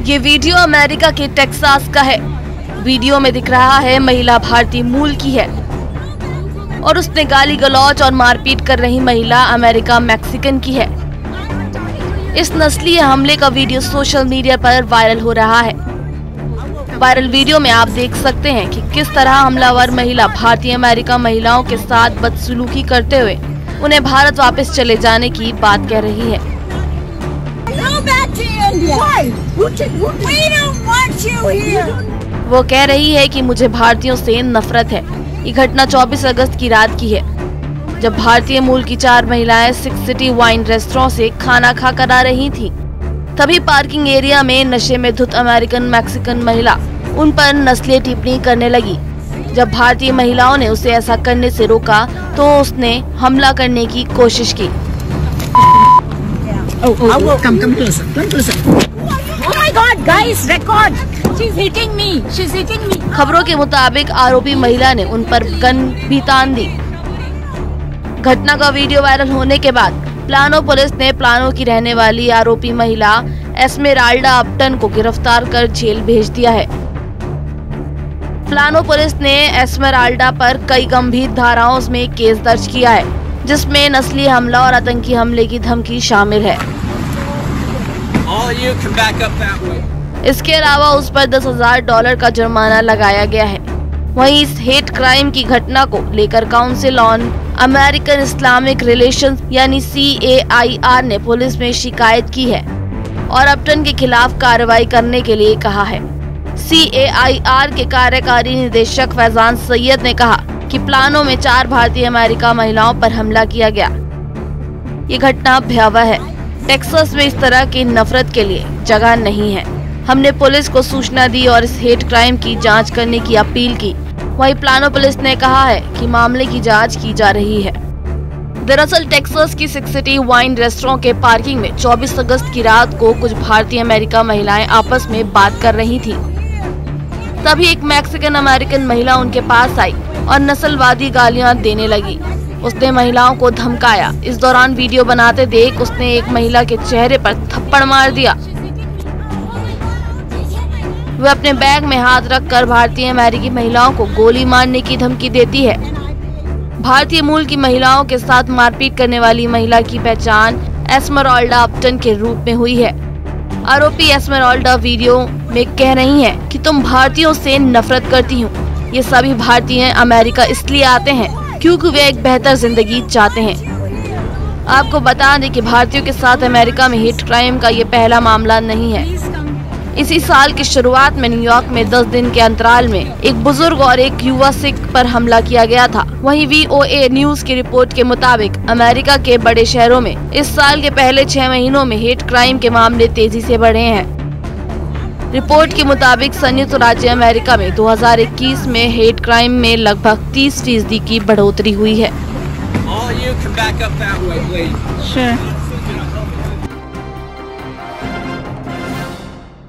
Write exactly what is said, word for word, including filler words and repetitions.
ये video America के Texas का है। वीडियो में दिख रहा है महिला भारतीय मूल की है और उसने गाली गलौज और मारपीट कर रही महिला अमेरिका मैक्सिकन की है। इस नस्लीय हमले का वीडियो सोशल मीडिया पर वायरल हो रहा है। वायरल वीडियो में आप देख सकते हैं कि किस तरह हमलावर महिला भारतीय अमेरिका महिलाओं के साथ बदसलूकी करते हुए उन्हें भारत वापस चले जाने की बात कह रही है। वो कह रही है कि मुझे भारतीयों से नफरत है। ये घटना चौबीस अगस्त की रात की है, जब भारतीय मूल की चार महिलाएं सिक्स सिटी वाइन रेस्टोरेंट से खाना खाकर आ रही थीं। तभी पार्किंग एरिया में नशे में धुत अमेरिकन मैक्सिकन महिला उन पर नस्लीय टिप्पणी करने लगी। जब भारतीय महिलाओं ने उसे ऐसा करने से रोका तो उसने हमला करने की कोशिश की। Oh, oh, oh, come, come closer, come closer. Oh my God, guys, record. She's hitting me. She's hitting me. खबरों के मुताबिक आरोपी महिला ने उन पर गन भी तान दी। घटना का वीडियो वायरल होने के बाद प्लानो पुलिस ने प्लानो की रहने वाली आरोपी महिला एस्मेराल्डा अपटन को गिरफ्तार कर जेल भेज दिया है। प्लानो पुलिस ने एस्मेराल्डा पर कई गंभीर धाराओं में केस दर्ज किया है, जिसमें नस्लीय हमला और आतंकी हमले की धमकी शामिल है। इसके अलावा उस पर दस हजार डॉलर का जुर्माना लगाया गया है। वहीं इस हेट क्राइम की घटना को लेकर council on American Islamic relations यानी सी ए आई आर ने पुलिस में शिकायत की है और अपटन के खिलाफ कार्रवाई करने के लिए कहा है। सी ए आई आर के कार्यकारी निदेशक फैजान सैयद ने कहा कि प्लानो में चार भारतीय अमेरिका महिलाओं पर हमला किया गया। ये घटना भयावह है। टेक्सास में इस तरह की नफरत के लिए जगह नहीं है। हमने पुलिस को सूचना दी और इस हेट क्राइम की जांच करने की अपील की। वहीं प्लानो पुलिस ने कहा है कि मामले की जांच की जा रही है। दरअसल टेक्सास की सिक्स सिटी वाइन रेस्टोरेंट के पार्किंग में चौबीस अगस्त की रात को कुछ भारतीय अमेरिका महिलाएं आपस में बात कर रही थी। तभी एक मैक्सिकन अमेरिकन महिला उनके पास आई और नस्लवादी गालियां देने लगी। उसने महिलाओं को धमकाया। इस दौरान वीडियो बनाते देख उसने एक महिला के चेहरे पर थप्पड़ मार दिया। वह अपने बैग में हाथ रखकर भारतीय अमेरिकी महिलाओं को गोली मारने की धमकी देती है। भारतीय मूल की महिलाओं के साथ मारपीट करने वाली महिला की पहचान एस्मेराल्डा अपटन के रूप में हुई है। आरोपी एस्मेराल्डा वीडियो में कह रही है कि तुम भारतीयों से नफरत करती हो। ये सभी भारतीय अमेरिका इसलिए आते हैं क्योंकि वे एक बेहतर जिंदगी चाहते हैं। आपको बता दें कि भारतीयों के साथ अमेरिका में हेट क्राइम का ये पहला मामला नहीं है। इसी साल की शुरुआत में न्यूयॉर्क में दस दिन के अंतराल में एक बुजुर्ग और एक युवा सिख पर हमला किया गया था। वहीं वी ओ ए न्यूज की रिपोर्ट के मुताबिक अमेरिका के बड़े शहरों में इस साल के पहले छह महीनों में हेट क्राइम के मामले तेजी से बढ़े हैं। रिपोर्ट के मुताबिक संयुक्त राज्य अमेरिका में दो हज़ार इक्कीस में हेट क्राइम में लगभग तीस फीसदी की बढ़ोतरी हुई है। Sure.